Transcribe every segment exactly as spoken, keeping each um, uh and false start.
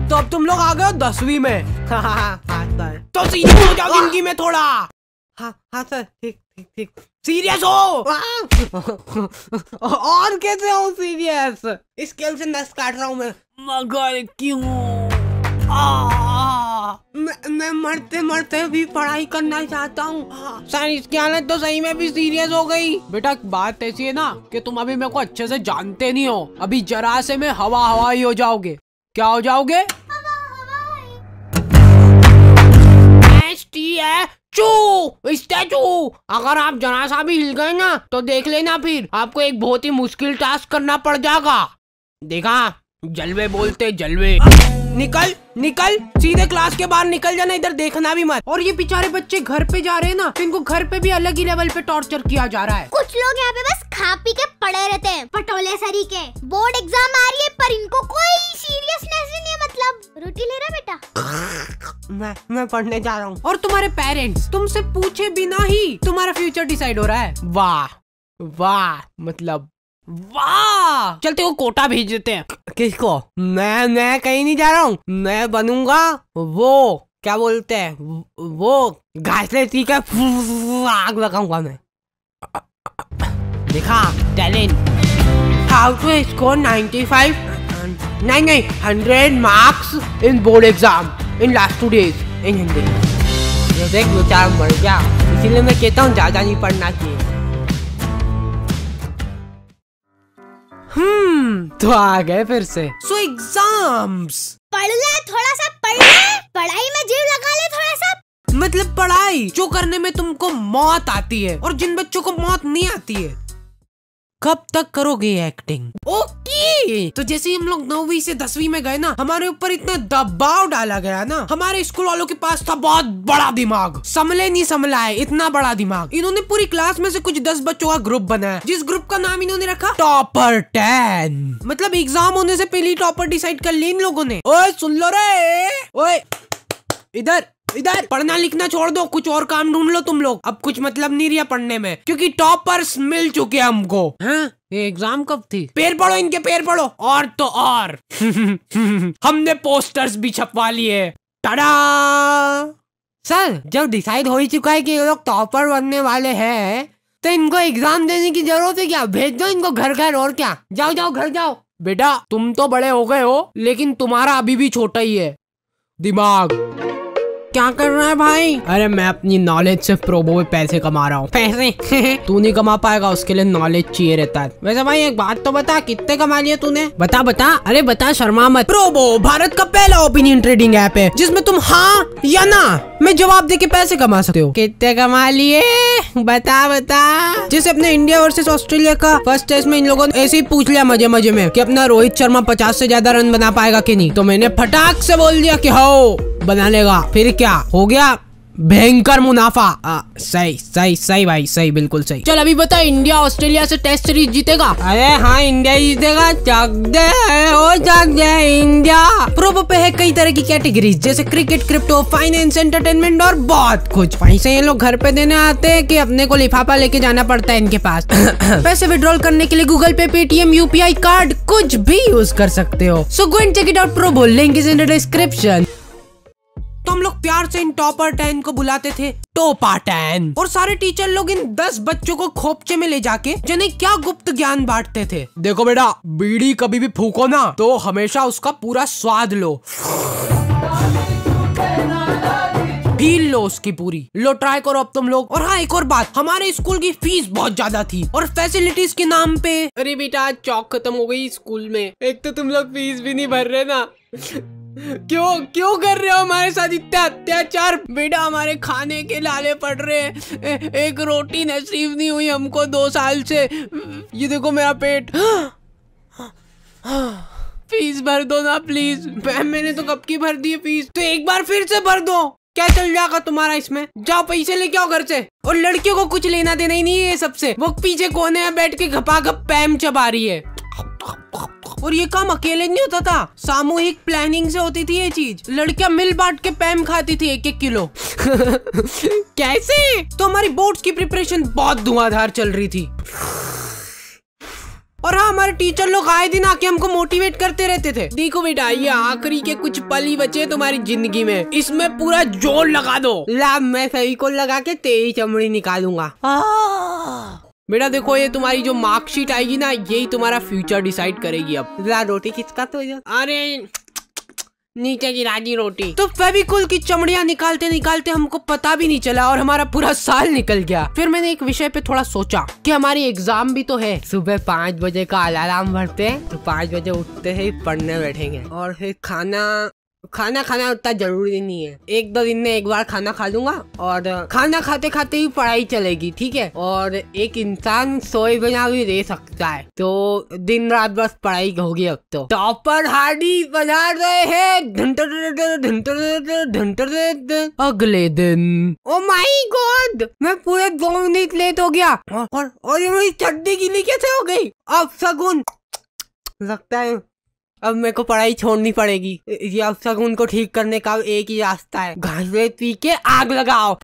तो अब तुम लोग आ गए हो दसवीं में। हाँ सर, तो सीरियस हो जाओ जिंदगी में थोड़ा। हाँ हाँ सर, ठीक ठीक ठीक, सीरियस हो। और कैसे हो सीरियस? स्केल से नस काट रहा हूँ मैं। मगर क्यों? मैं, मैं मरते मरते भी पढ़ाई करना चाहता हूँ सर। इसकी हालत तो सही में भी सीरियस हो गई। बेटा बात ऐसी है ना कि तुम अभी मेरे को अच्छे से जानते नहीं हो। अभी जरा से में हवा हवा ही हो जाओगे। क्या हो जाओगे? स्टैचू। अगर आप जरा सा भी हिल गए ना तो देख लेना, फिर आपको एक बहुत ही मुश्किल टास्क करना पड़ जाएगा। देखा, जलवे बोलते जलवे। निकल निकल, सीधे क्लास के बाहर निकल जाना, इधर देखना भी मत। और ये बेचारे बच्चे घर पे जा रहे हैं ना, तो इनको घर पे भी अलग ही लेवल पे टॉर्चर किया जा रहा है। कुछ लोग यहाँ पे बस खा पी के पड़े रहते हैं, पटोले सरी के। बोर्ड एग्जाम आ रही है पर इनको कोई सीरियसनेस ही नहीं है। मतलब रोटी ले रहा बेटा? मैं मैं पढ़ने जा रहा हूँ। और तुम्हारे पेरेंट्स तुमसे पूछे बिना ही तुम्हारा फ्यूचर डिसाइड हो रहा है। वाह वाह, मतलब वाह। चलते वो कोटा भेज देते हैं। किसको? मैं मैं कहीं नहीं जा रहा हूँ। मैं बनूंगा वो, क्या बोलते हैं वो, घास लेती का आग लगाऊंगा मैं। देखा talent. How to score ninety five, नहीं नहीं hundred marks in board exam in last two days in Hindi. ये देख बेचारा मर गया, इसीलिए मैं कहता हूँ ज्यादा नहीं पढ़ना चाहिए। हम्म तो आ गए फिर से। सो एग्जाम्स पढ़ ले, थोड़ा सा पढ़ ले, पढ़ाई में जीव लगा ले थोड़ा सा। मतलब पढ़ाई जो करने में तुमको मौत आती है और जिन बच्चों को मौत नहीं आती है। कब तक करोगे एक्टिंग? ओके, तो जैसे ही हम लोग नौवीं से दसवीं में गए ना, हमारे ऊपर इतना दबाव डाला गया ना। हमारे स्कूल वालों के पास था बहुत बड़ा दिमाग, संभले नहीं संभला है इतना बड़ा दिमाग। इन्होंने पूरी क्लास में से कुछ दस बच्चों का ग्रुप बनाया, जिस ग्रुप का नाम इन्होंने रखा टॉपर टेन। मतलब एग्जाम होने से पहले टॉपर डिसाइड कर लिया इन लोगों ने। ओए सुन लो रे, ओए इधर इधर, पढ़ना लिखना छोड़ दो, कुछ और काम ढूंढ लो तुम लोग। अब कुछ मतलब नहीं रहा पढ़ने में, क्योंकि टॉपर्स मिल चुके हैं हमको। हाँ? ये एग्जाम कब थी? पैर पढ़ो इनके, पैर पढ़ो। और तो और हमने पोस्टर्स भी छपवा लिए। टाडा! सर, जब डिसाइड हो ही चुका है कि ये लोग टॉपर बनने वाले हैं, तो इनको एग्जाम देने की जरूरत है क्या? भेज दो इनको घर घर, और क्या। जाओ जाओ घर जाओ। बेटा तुम तो बड़े हो गए हो, लेकिन तुम्हारा अभी भी छोटा ही है दिमाग। क्या कर रहा है भाई? अरे मैं अपनी नॉलेज से प्रोबो में पैसे कमा रहा हूँ। पैसे? तू नहीं कमा पाएगा, उसके लिए नॉलेज चाहिए रहता है। वैसे भाई एक बात तो बता, कितने कमा लिए तूने? बता बता। अरे बता, शर्मा मत। प्रोबो भारत का पहला ओपिनियन ट्रेडिंग ऐप है जिसमें तुम हाँ या ना में जवाब दे के पैसे कमा सकते हो। कितने कमा लिए? बता बता। जैसे अपने इंडिया वर्सेस ऑस्ट्रेलिया का फर्स्ट टेस्ट में इन लोगों ने ऐसे ही पूछ लिया मजे मजे में कि अपना रोहित शर्मा पचास से ज्यादा रन बना पाएगा कि नहीं, तो मैंने फटाक से बोल दिया कि हो बना लेगा। फिर क्या हो गया? भयंकर मुनाफा। आ, सही सही सही भाई, सही बिल्कुल सही। चल अभी बता, इंडिया ऑस्ट्रेलिया से टेस्ट सीरीज जीतेगा? अरे हाँ इंडिया जीतेगा। चक दे ओ चक दे इंडिया। प्रोबो पे है कई तरह की कैटेगरीज, जैसे क्रिकेट, क्रिप्टो, फाइनेंस, एंटरटेनमेंट और बहुत कुछ। पैसे ये लोग घर पे देने आते हैं कि अपने को लिफाफा लेके जाना पड़ता है इनके पास। पैसे विड्रॉल करने के लिए गूगल पे, पेटीएम, यूपीआई कार्ड कुछ भी यूज कर सकते हो। So go and check it out. Probo link is in the description. तो हम लोग प्यार से इन टॉपर टेन को बुलाते थे टोपा टेन, और सारे टीचर लोग इन दस बच्चों को खोपचे में ले जाके जिन्हें क्या गुप्त ज्ञान बांटते थे। देखो बेटा, बीड़ी कभी भी फूको ना तो हमेशा उसका पूरा स्वाद लो, फील लो उसकी पूरी। लो ट्राई करो अब तुम लोग। और हाँ एक और बात, हमारे स्कूल की फीस बहुत ज्यादा थी और फैसिलिटीज के नाम पे। अरे बेटा चौक खत्म हो गई स्कूल में। एक तो तुम लोग फीस भी नहीं भर रहे ना। क्यों क्यों कर रहे हो हमारे साथ इतना अत्याचार? बेटा हमारे खाने के लाले पड़ रहे हैं, एक रोटी नसीब नहीं हुई हमको दो साल से। ये देखो मेरा पेट। फीस भर दो ना प्लीज। मैंने तो कब की भर दी फीस, तो एक बार फिर से भर दो। क्या चल जाएगा तुम्हारा इसमें? जाओ पैसे लेके आओ घर से। और लड़कियों को कुछ लेना देना ही नहीं है सबसे। वो पीछे कोने में बैठ के घपा घप पैम चबा रही है। और ये काम अकेले नहीं होता था, सामूहिक प्लानिंग से होती थी ये चीज। लड़कियां मिल बांट के पैम खाती थी एक एक किलो। कैसे? तो हमारी बोर्ड्स की प्रिपरेशन बहुत धुआंधार चल रही थी। और हाँ, हमारे टीचर लोग आए दिन आके हमको मोटिवेट करते रहते थे। देखो बेटा, ये आखिरी के कुछ पल ही बचे तुम्हारी जिंदगी में, इसमें पूरा जोर लगा दो। ला, मैं फेविकोल लगा के तेरी चमड़ी निकालूंगा। बेटा देखो, ये तुम्हारी जो मार्कशीट आएगी ना, यही तुम्हारा फ्यूचर डिसाइड करेगी। अब ला, रोटी किसका तो? अरे नीचे गिरा दी रोटी। तो फेविकोल की चमड़ियाँ निकालते निकालते हमको पता भी नहीं चला और हमारा पूरा साल निकल गया। फिर मैंने एक विषय पे थोड़ा सोचा कि हमारी एग्जाम भी तो है। सुबह पाँच बजे का अलार्म भरते हैं तो पाँच बजे उठते ही पढ़ने बैठेंगे। और फिर खाना खाना खाना उतना जरूरी नहीं है, एक दो दिन में एक बार खाना खा लूंगा और खाना खाते खाते ही पढ़ाई चलेगी, ठीक है। और एक इंसान सोए बिना भी रह सकता है, तो दिन रात बस पढ़ाई होगी। अब तो टॉपर हार्डी बजा रहे हैं। अगले दिन, ओ माय गॉड, मैं पूरे दो मिनट लेट हो गया और और ये मेरी चड्डी गीली कैसे हो गई? अब सगुन लगता है अब मेरे को पढ़ाई छोड़नी पड़ेगी। ये अब सगुन को ठीक करने का एक ही रास्ता है, घासे पी के आग लगाओ।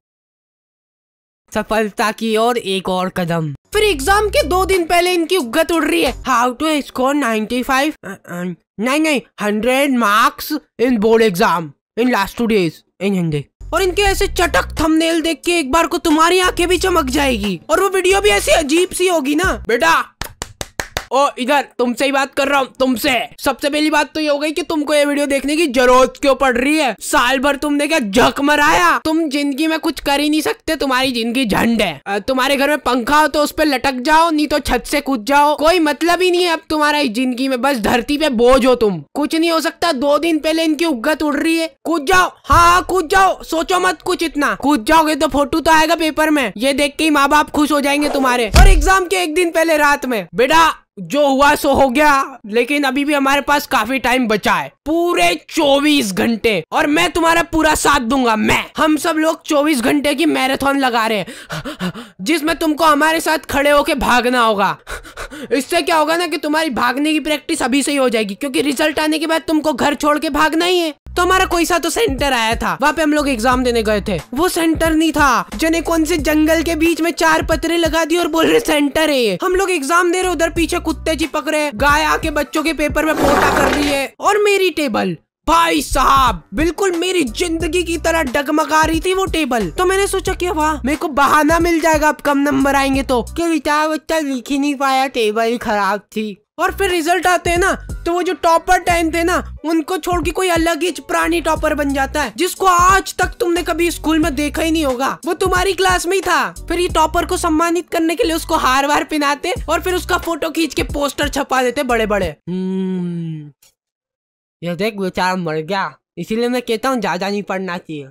सफलता की ओर एक और कदम। फिर एग्जाम के दो दिन पहले इनकी उगत उड़ रही है। How to score ninety five नहीं नहीं hundred marks in board exam in last two days in Hindi. और इनके ऐसे चटक थंबनेल देख के एक बार को तुम्हारी आंखें भी चमक जाएगी और वो वीडियो भी ऐसी अजीब सी होगी ना। बेटा ओ इधर, तुमसे ही बात कर रहा हूँ, तुमसे। सबसे पहली बात तो ये हो गई कि तुमको ये वीडियो देखने की जरूरत क्यों पड़ रही है? साल भर तुमने क्या झक मराया? तुम जिंदगी में कुछ कर ही नहीं सकते, तुम्हारी जिंदगी झंड है। तुम्हारे घर में पंखा हो तो उस पर लटक जाओ, नहीं तो छत से कूद जाओ। कोई मतलब ही नहीं है अब तुम्हारा इस जिंदगी में, बस धरती पे बोझ हो तुम, कुछ नहीं हो सकता। दो दिन पहले इनकी उगत उड़ रही है, कूद जाओ। हाँ कूद जाओ, सोचो मत कुछ इतना, कूद जाओगे तो फोटो तो आएगा पेपर में, ये देख के ही माँ बाप खुश हो जाएंगे तुम्हारे। और एग्जाम के एक दिन पहले रात में, बेटा जो हुआ सो हो गया, लेकिन अभी भी हमारे पास काफी टाइम बचा है, पूरे चौबीस घंटे, और मैं तुम्हारा पूरा साथ दूंगा। मैं हम सब लोग चौबीस घंटे की मैराथन लगा रहे हैं, जिसमें तुमको हमारे साथ खड़े होके भागना होगा। इससे क्या होगा ना कि तुम्हारी भागने की प्रैक्टिस अभी से ही हो जाएगी, क्योंकि रिजल्ट आने के बाद तुमको घर छोड़ के भागना ही है। तो हमारा कोई सा तो सेंटर आया था, वहाँ पे हम लोग एग्जाम देने गए थे। वो सेंटर नहीं था, जने कौन से जंगल के बीच में चार पत्रे लगा दिए और बोल रहे सेंटर है ये। हम लोग एग्जाम दे रहे, उधर पीछे कुत्ते चिपक रहे, गाय आके बच्चों के पेपर में पोटा कर रही है, और मेरी टेबल भाई साहब बिल्कुल मेरी जिंदगी की तरह डगमगा रही थी वो टेबल। तो मैंने सोचा कि वाह, मेरे को बहाना मिल जाएगा अब कम नंबर आएंगे तो, कि बेटा बच्चा लिख ही नहीं पाया, टेबल खराब थी। और फिर रिजल्ट आते हैं ना, तो वो जो टॉपर टेन थे ना, उनको छोड़ के कोई अलग ही प्राणी टॉपर बन जाता है, जिसको आज तक तुमने कभी स्कूल में देखा ही नहीं होगा। वो तुम्हारी क्लास में ही था। फिर ये टॉपर को सम्मानित करने के लिए उसको हार वार पहनाते और फिर उसका फोटो खींच के पोस्टर छपा देते बड़े बड़े। हम्म ये देख बेचारा मर गया, इसीलिए मैं कहता हूँ ज्यादा नहीं पढ़ना चाहिए।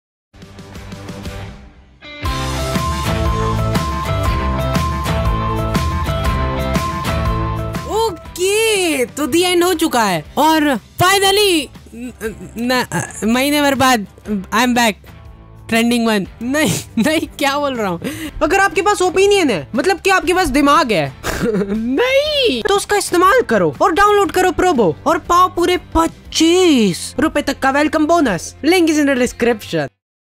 ओके, तो दी एंड हो चुका है और फाइनली महीने भर बाद I am back, trending one. नहीं नहीं क्या बोल रहा हूँ। अगर आपके पास ओपिनियन है, मतलब कि आपके पास दिमाग है नहीं, तो उसका इस्तेमाल करो और डाउनलोड करो प्रोबो और पाओ पूरे पच्चीस रुपए तक का welcome bonus. Link is in the description.